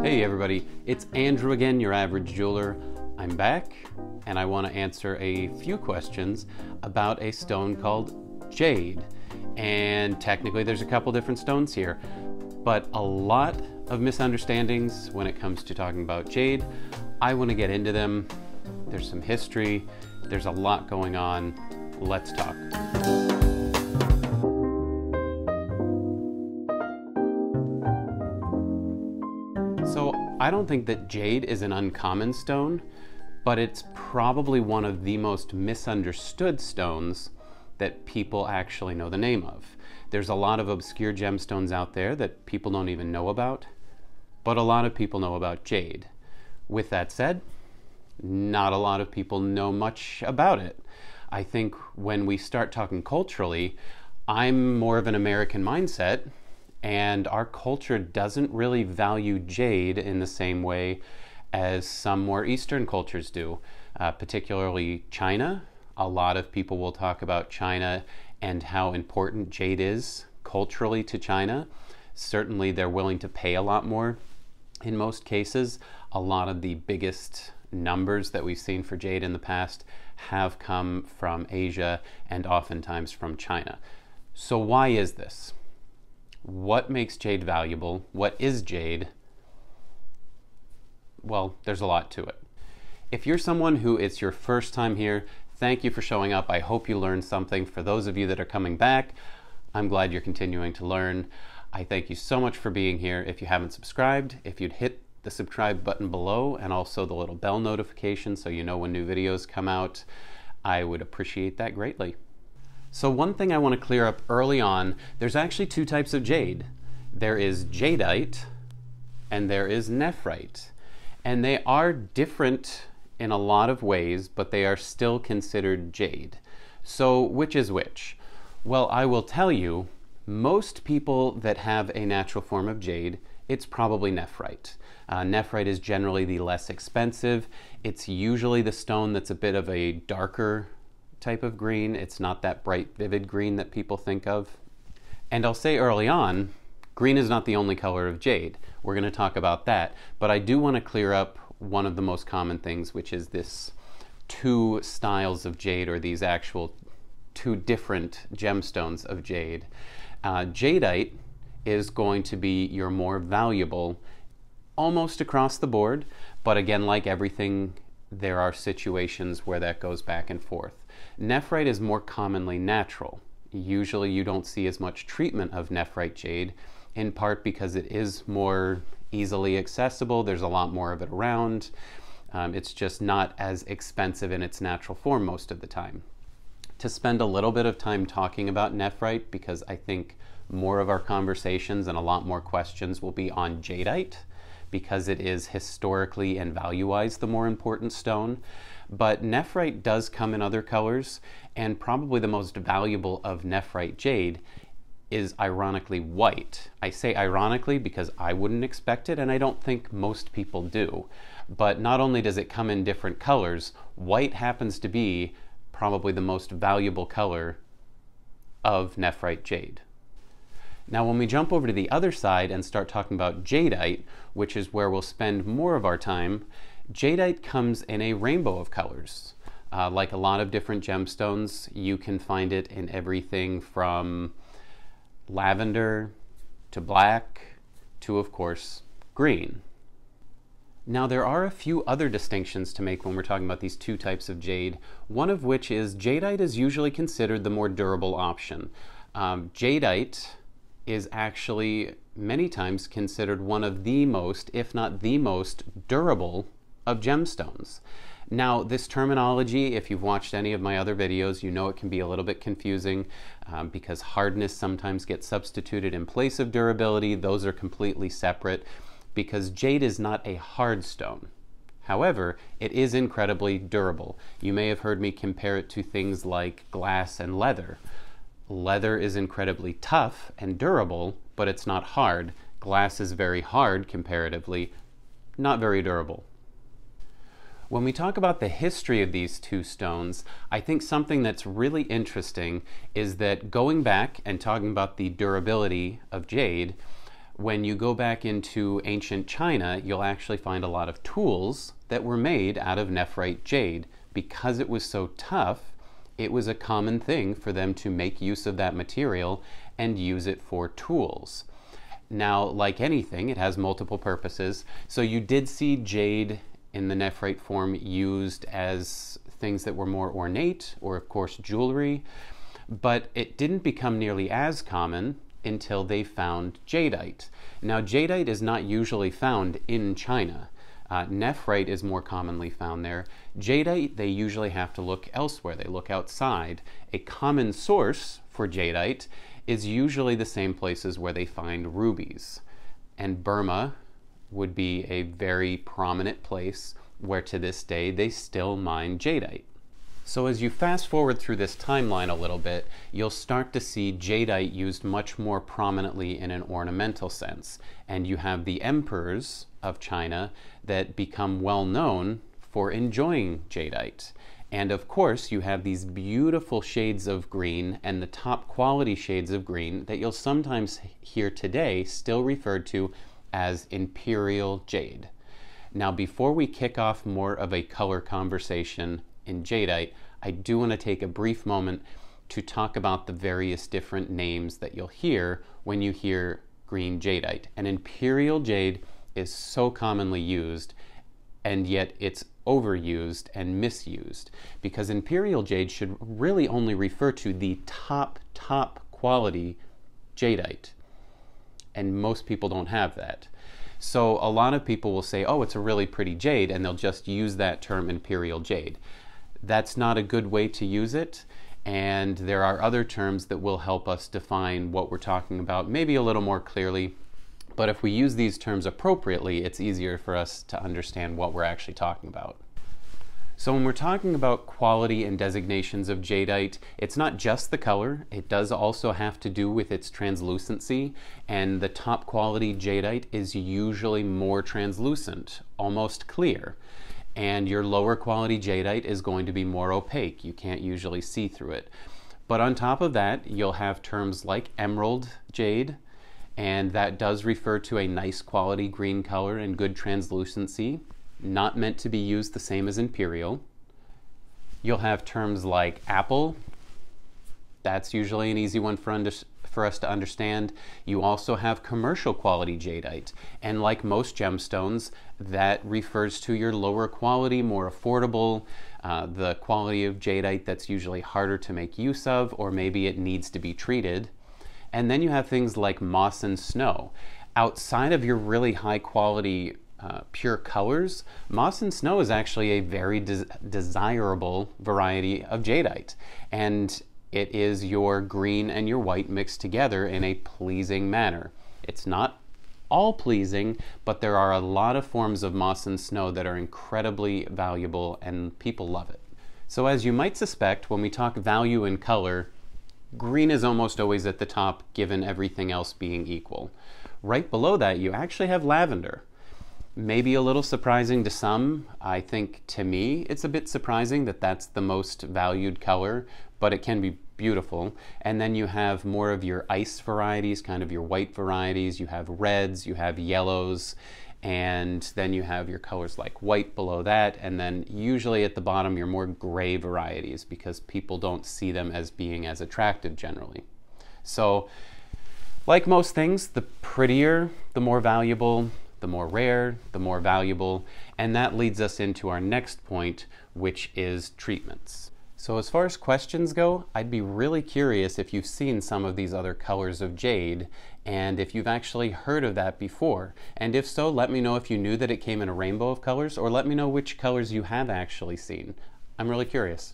Hey everybody, it's Andrew again, your average jeweler. I'm back and I want to answer a few questions about a stone called jade. And technically there's a couple different stones here, but a lot of misunderstandings when it comes to talking about jade. I want to get into them. There's some history, there's a lot going on. Let's talk. So I don't think that jade is an uncommon stone, but it's probably one of the most misunderstood stones that people actually know the name of. There's a lot of obscure gemstones out there that people don't even know about, but a lot of people know about jade. With that said, not a lot of people know much about it. I think when we start talking culturally, I'm more of an American mindset, and our culture doesn't really value jade in the same way as some more Eastern cultures do, particularly China. A lot of people will talk about China and how important jade is culturally to China. Certainly they're willing to pay a lot more in most cases. A lot of the biggest numbers that we've seen for jade in the past have come from Asia and oftentimes from China. So why is this? What makes jade valuable? What is jade? Well, there's a lot to it. If you're someone who it's your first time here, thank you for showing up. I hope you learned something. For those of you that are coming back, I'm glad you're continuing to learn. I thank you so much for being here. If you haven't subscribed, if you'd hit the subscribe button below and also the little bell notification so you know when new videos come out, I would appreciate that greatly. So one thing I want to clear up early on, there's actually two types of jade. There is jadeite and there is nephrite. And they are different in a lot of ways, but they are still considered jade. So which is which? Well, I will tell you, most people that have a natural form of jade, it's probably nephrite. Nephrite is generally the less expensive. It's usually the stone that's a bit of a darker type of green. It's not that bright, vivid green that people think of. And I'll say early on, green is not the only color of jade. We're going to talk about that, but I do want to clear up one of the most common things, which is this two styles of jade, or these actual two different gemstones of jade. Jadeite is going to be your more valuable almost across the board, but again, like everything, there are situations where that goes back and forth. Nephrite is more commonly natural. Usually you don't see as much treatment of nephrite jade, in part because it is more easily accessible. There's a lot more of it around. It's just not as expensive in its natural form most of the time. To spend a little bit of time talking about nephrite, because I think more of our conversations and a lot more questions will be on jadeite, because it is historically and value-wise the more important stone. But nephrite does come in other colors, and probably the most valuable of nephrite jade is ironically white. I say ironically because I wouldn't expect it, and I don't think most people do. But not only does it come in different colors, white happens to be probably the most valuable color of nephrite jade. Now when we jump over to the other side and start talking about jadeite, which is where we'll spend more of our time, jadeite comes in a rainbow of colors. Like a lot of different gemstones, you can find it in everything from lavender to black to, of course, green. Now there are a few other distinctions to make when we're talking about these two types of jade, one of which is jadeite is usually considered the more durable option. Jadeite is actually many times considered one of the most, if not the most, durable of gemstones. Now, this terminology, if you've watched any of my other videos, you know it can be a little bit confusing because hardness sometimes gets substituted in place of durability. Those are completely separate because jade is not a hard stone. However, it is incredibly durable. You may have heard me compare it to things like glass and leather. Leather is incredibly tough and durable, but it's not hard. Glass is very hard comparatively, not very durable. When we talk about the history of these two stones, I think something that's really interesting is that going back and talking about the durability of jade, When you go back into ancient China, you'll actually find a lot of tools that were made out of nephrite jade. Because it was so tough, it was a common thing for them to make use of that material and use it for tools. Now, like anything, it has multiple purposes. So you did see jade in the nephrite form used as things that were more ornate, or of course jewelry, but it didn't become nearly as common until they found jadeite. Now, jadeite is not usually found in China. Nephrite is more commonly found there. Jadeite, they usually have to look elsewhere. They look outside. A common source for jadeite is usually the same places where they find rubies. And Burma would be a very prominent place where to this day they still mine jadeite. So as you fast forward through this timeline a little bit, you'll start to see jadeite used much more prominently in an ornamental sense. And you have the emperors of China that become well known for enjoying jadeite. And of course, you have these beautiful shades of green and the top quality shades of green that you'll sometimes hear today still referred to as imperial jade. Now, before we kick off more of a color conversation in jadeite, I do want to take a brief moment to talk about the various different names that you'll hear when you hear green jadeite. And imperial jade is so commonly used, and yet it's overused and misused, because imperial jade should really only refer to the top quality jadeite, and most people don't have that. So a lot of people will say, oh, it's a really pretty jade, and they'll just use that term imperial jade. That's not a good way to use it, and there are other terms that will help us define what we're talking about maybe a little more clearly. But if we use these terms appropriately, it's easier for us to understand what we're actually talking about. So when we're talking about quality and designations of jadeite, it's not just the color. It does also have to do with its translucency, and the top quality jadeite is usually more translucent, almost clear. And your lower quality jadeite is going to be more opaque. You can't usually see through it. But on top of that, you'll have terms like emerald jade, and that does refer to a nice quality green color and good translucency, not meant to be used the same as imperial. You'll have terms like apple. That's usually an easy one for us to understand. You also have commercial quality jadeite, and like most gemstones, that refers to your lower quality, more affordable, the quality of jadeite that's usually harder to make use of, or maybe it needs to be treated. And then you have things like moss and snow. Outside of your really high quality pure colors, moss and snow is actually a very desirable variety of jadeite. And it is your green and your white mixed together in a pleasing manner. It's not all pleasing, but there are a lot of forms of moss and snow that are incredibly valuable and people love it. So as you might suspect, when we talk value in color, green is almost always at the top, given everything else being equal. Right below that, you actually have lavender. Maybe a little surprising to some. I think to me, it's a bit surprising that that's the most valued color, but it can be beautiful. And then you have more of your ice varieties, kind of your white varieties. You have reds, you have yellows, and then you have your colors like white below that. And then usually at the bottom, your more gray varieties, because people don't see them as being as attractive generally. So like most things, the prettier, the more valuable, the more rare, the more valuable. And that leads us into our next point, which is treatments. So as far as questions go, I'd be really curious if you've seen some of these other colors of jade and if you've actually heard of that before. And if so, let me know if you knew that it came in a rainbow of colors, or let me know which colors you have actually seen. I'm really curious.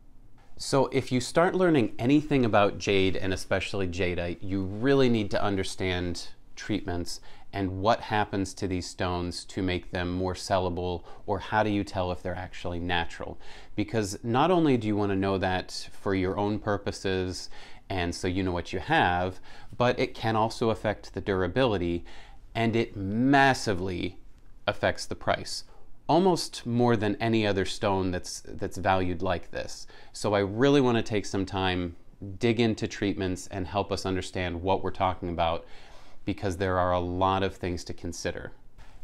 So if you start learning anything about jade, and especially jadeite, you really need to understand treatments and what happens to these stones to make them more sellable, or how do you tell if they're actually natural? Because not only do you want to know that for your own purposes and so you know what you have, but it can also affect the durability, and it massively affects the price, almost more than any other stone that's valued like this. So I really want to take some time, dig into treatments, and help us understand what we're talking about, because there are a lot of things to consider.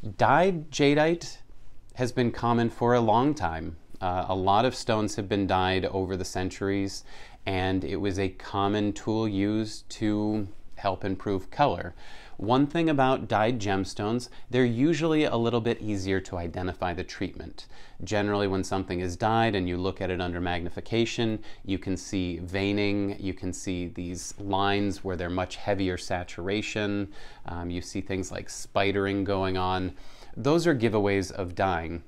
Dyed jadeite has been common for a long time. A lot of stones have been dyed over the centuries, and it was a common tool used to help improve color. One thing about dyed gemstones, they're usually a little bit easier to identify the treatment. Generally, when something is dyed and you look at it under magnification, you can see veining, you can see these lines where they're much heavier saturation, you see things like spidering going on. Those are giveaways of dyeing.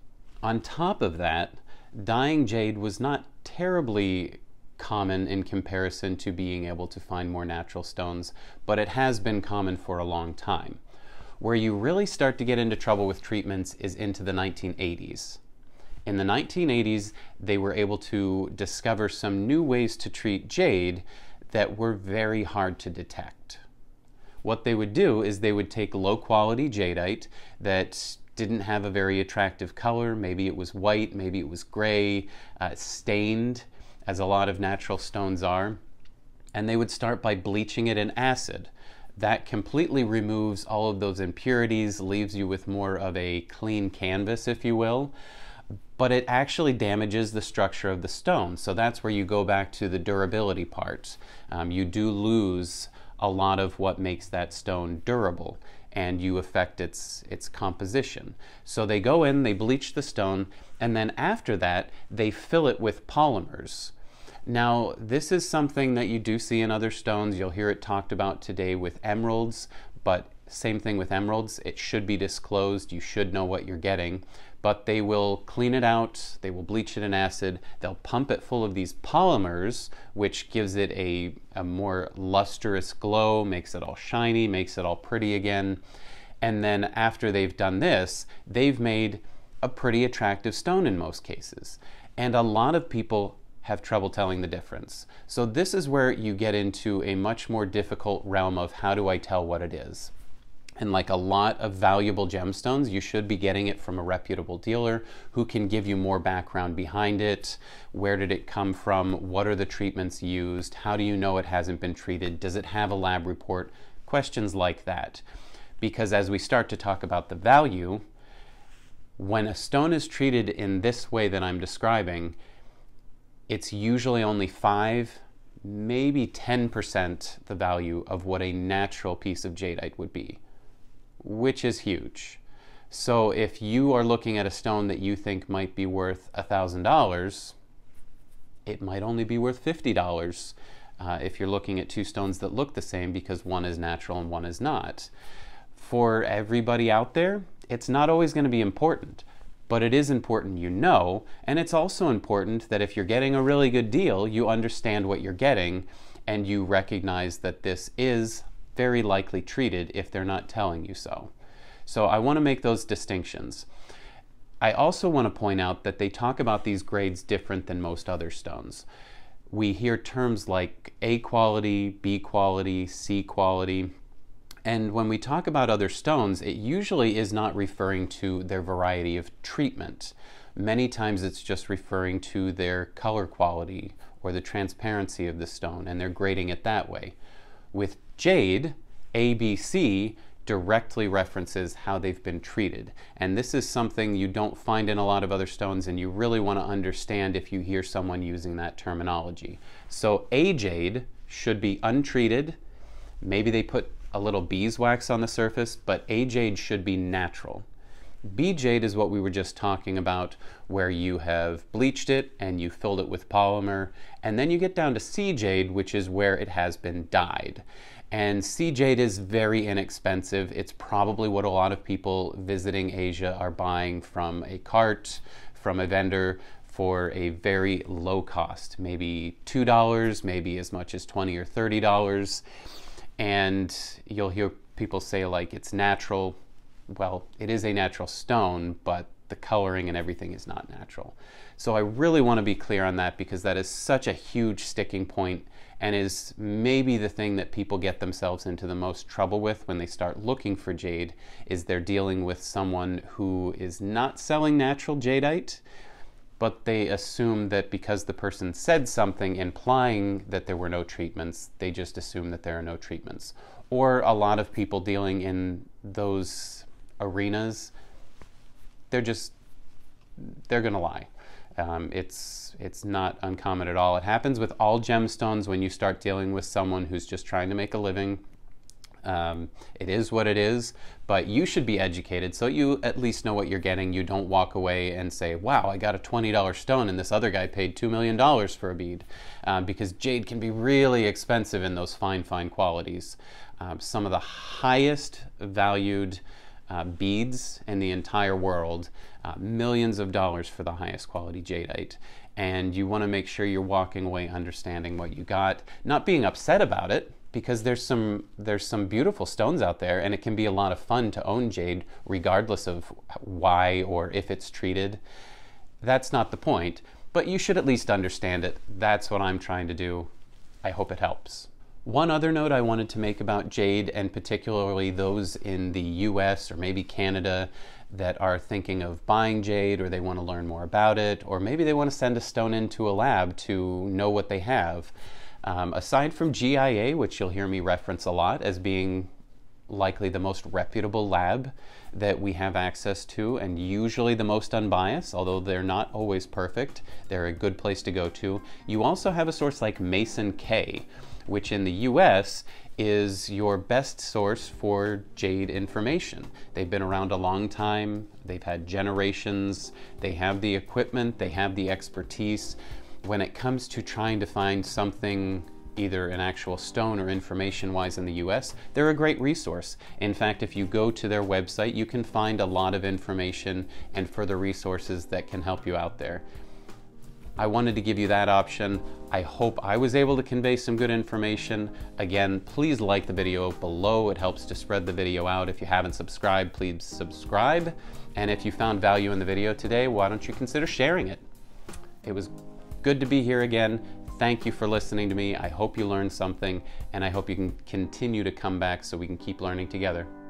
On top of that, dyeing jade was not terribly common in comparison to being able to find more natural stones, but it has been common for a long time. Where you really start to get into trouble with treatments is into the 1980s. In the 1980s, they were able to discover some new ways to treat jade that were very hard to detect. What they would do is they would take low-quality jadeite that didn't have a very attractive color. Maybe it was white, maybe it was gray, stained, as a lot of natural stones are, and they would start by bleaching it in acid. That completely removes all of those impurities, leaves you with more of a clean canvas, if you will, but it actually damages the structure of the stone. So that's where you go back to the durability part. You do lose a lot of what makes that stone durable, and you affect its composition. So they go in, they bleach the stone, and then after that, they fill it with polymers. Now, this is something that you do see in other stones. You'll hear it talked about today with emeralds, but same thing with emeralds. It should be disclosed. You should know what you're getting. But they will clean it out, they will bleach it in acid, they'll pump it full of these polymers, which gives it a more lustrous glow, makes it all shiny, makes it all pretty again. And then after they've done this, they've made a pretty attractive stone in most cases. And a lot of people have trouble telling the difference. So this is where you get into a much more difficult realm of how do I tell what it is. And like a lot of valuable gemstones, you should be getting it from a reputable dealer who can give you more background behind it. Where did it come from? What are the treatments used? How do you know it hasn't been treated? Does it have a lab report? Questions like that. Because as we start to talk about the value, when a stone is treated in this way that I'm describing, it's usually only 5, maybe 10% the value of what a natural piece of jadeite would be, which is huge. So if you are looking at a stone that you think might be worth $1,000, it might only be worth $50 if you're looking at two stones that look the same, because one is natural and one is not. For everybody out there, it's not always going to be important, but it is important you know, and it's also important that if you're getting a really good deal, you understand what you're getting and you recognize that this is very likely treated if they're not telling you so. So I want to make those distinctions. I also want to point out that they talk about these grades different than most other stones. We hear terms like A quality, B quality, C quality. And when we talk about other stones, it usually is not referring to their variety of treatment. Many times it's just referring to their color quality or the transparency of the stone, and they're grading it that way. With jade, ABC directly references how they've been treated. And this is something you don't find in a lot of other stones, and you really want to understand if you hear someone using that terminology. So A jade should be untreated. Maybe they put a little beeswax on the surface, but A jade should be natural. B jade is what we were just talking about, where you have bleached it and you filled it with polymer, and then you get down to C jade, which is where it has been dyed. And C jade is very inexpensive. It's probably what a lot of people visiting Asia are buying from a cart, from a vendor, for a very low cost, maybe $2, maybe as much as $20 or $30. And you'll hear people say like it's natural. Well, it is a natural stone, but the coloring and everything is not natural. So I really want to be clear on that, because that is such a huge sticking point and is maybe the thing that people get themselves into the most trouble with when they start looking for jade, is they're dealing with someone who is not selling natural jadeite, but they assume that because the person said something implying that there were no treatments, they just assume that there are no treatments. Or a lot of people dealing in those arenas, they're going to lie. It's not uncommon at all. It happens with all gemstones when you start dealing with someone who's just trying to make a living. It is what it is, but you should be educated so you at least know what you're getting. You don't walk away and say, wow, I got a $20 stone and this other guy paid $2 million for a bead, because jade can be really expensive in those fine qualities. Some of the highest valued beads in the entire world, millions of dollars for the highest quality jadeite. And you want to make sure you're walking away understanding what you got, not being upset about it, because there's some beautiful stones out there, and it can be a lot of fun to own jade regardless of why or if it's treated. That's not the point, but you should at least understand it. That's what I'm trying to do. I hope it helps. One other note I wanted to make about jade, and particularly those in the US or maybe Canada that are thinking of buying jade, or they want to learn more about it, or maybe they want to send a stone into a lab to know what they have. Aside from GIA, which you'll hear me reference a lot as being likely the most reputable lab that we have access to, and usually the most unbiased, although they're not always perfect, they're a good place to go to. You also have a source like Mason K, which in the US is your best source for jade information. They've been around a long time, they've had generations, they have the equipment, they have the expertise. When it comes to trying to find something, either an actual stone or information-wise in the US, they're a great resource. In fact, if you go to their website, you can find a lot of information and further resources that can help you out there. I wanted to give you that option. I hope I was able to convey some good information. Again, please like the video below. It helps to spread the video out. If you haven't subscribed, please subscribe. And if you found value in the video today, why don't you consider sharing it? It was good to be here again. Thank you for listening to me. I hope you learned something, and I hope you can continue to come back so we can keep learning together.